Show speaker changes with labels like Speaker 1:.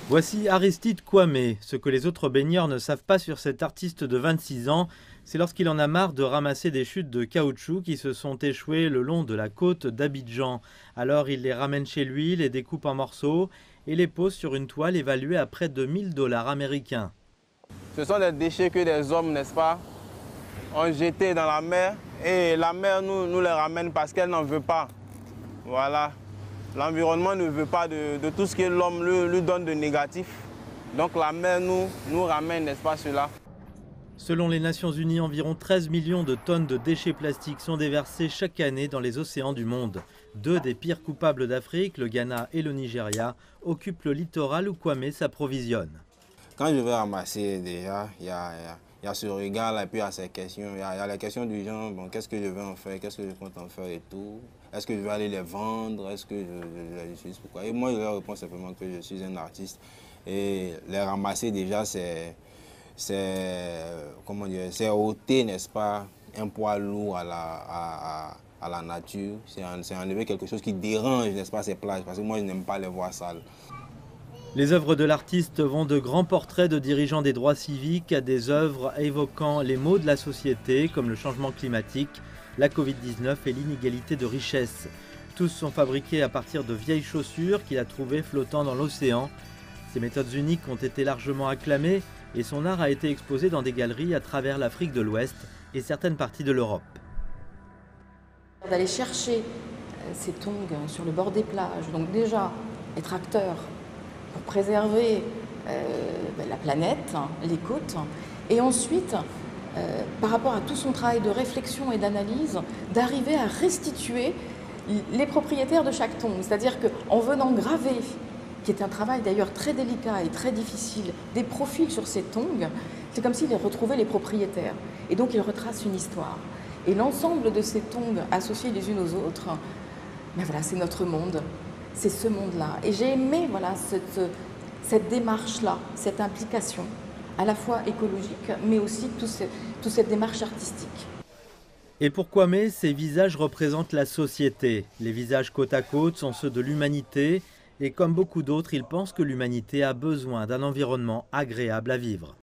Speaker 1: Voici Aristide Kwame. Ce que les autres baigneurs ne savent pas sur cet artiste de 26 ans, c'est lorsqu'il en a marre de ramasser des chutes de caoutchouc qui se sont échouées le long de la côte d'Abidjan. Alors il les ramène chez lui, les découpe en morceaux et les pose sur une toile évaluée à près de 1 000 $ américains.
Speaker 2: Ce sont des déchets que des hommes, n'est-ce pas, ont jetés dans la mer et la mer nous les ramène parce qu'elle n'en veut pas. Voilà. L'environnement ne veut pas de tout ce que l'homme lui donne de négatif. Donc la mer nous ramène, n'est-ce pas, cela.
Speaker 1: Selon les Nations Unies, environ 13 millions de tonnes de déchets plastiques sont déversés chaque année dans les océans du monde. Deux des pires coupables d'Afrique, le Ghana et le Nigeria, occupent le littoral où Kwame s'approvisionne.
Speaker 2: Quand je vais ramasser, déjà, il y a ce regard-là, et puis il y a ces questions. Il y a la question du genre, bon, qu'est-ce que je vais en faire, qu'est-ce que je compte en faire et tout. Est-ce que je vais aller les vendre, est-ce que je les utilise, pourquoi. Et moi, je leur réponds simplement que je suis un artiste. Et les ramasser, déjà, c'est ôter, n'est-ce pas, un poids lourd à la nature. C'est enlever quelque chose qui dérange, n'est-ce pas, ces plages, parce que moi, je n'aime pas les voir sales.
Speaker 1: Les œuvres de l'artiste vont de grands portraits de dirigeants des droits civiques à des œuvres évoquant les maux de la société comme le changement climatique, la Covid-19 et l'inégalité de richesse. Tous sont fabriqués à partir de vieilles chaussures qu'il a trouvées flottant dans l'océan. Ces méthodes uniques ont été largement acclamées et son art a été exposé dans des galeries à travers l'Afrique de l'Ouest et certaines parties de l'Europe.
Speaker 3: D'aller chercher ces tongs sur le bord des plages, donc déjà être acteur pour préserver la planète, les côtes, et ensuite, par rapport à tout son travail de réflexion et d'analyse, d'arriver à restituer les propriétaires de chaque tong. C'est-à-dire qu'en venant graver, qui est un travail d'ailleurs très délicat et très difficile, des profils sur ces tongs, c'est comme s'il retrouvait les propriétaires. Et donc il retrace une histoire. Et l'ensemble de ces tongs associés les unes aux autres, ben voilà, c'est notre monde. C'est ce monde-là. Et j'ai aimé voilà, cette démarche-là, cette implication, à la fois écologique, mais aussi toute cette démarche artistique.
Speaker 1: Et pour Kwame, ces visages représentent la société. Les visages côte à côte sont ceux de l'humanité. Et comme beaucoup d'autres, il pense que l'humanité a besoin d'un environnement agréable à vivre.